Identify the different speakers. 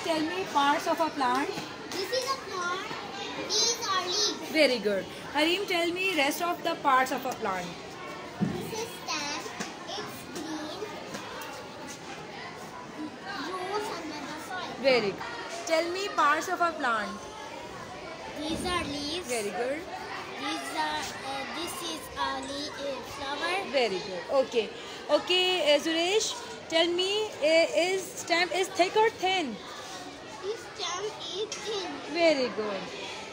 Speaker 1: tell me parts of a plant.
Speaker 2: This is a plant. These are leaves.
Speaker 1: Very good. Harim, tell me rest of the parts of a plant.
Speaker 2: This is stem. It's green. Roots under the soil.
Speaker 1: Very good. Tell me parts of a plant.
Speaker 2: These are leaves.
Speaker 1: Very good.
Speaker 2: This is a flower.
Speaker 1: Very good. Okay. Okay, Suresh, tell me, is stem is thick or thin?
Speaker 2: This stem is thin.
Speaker 1: Very good.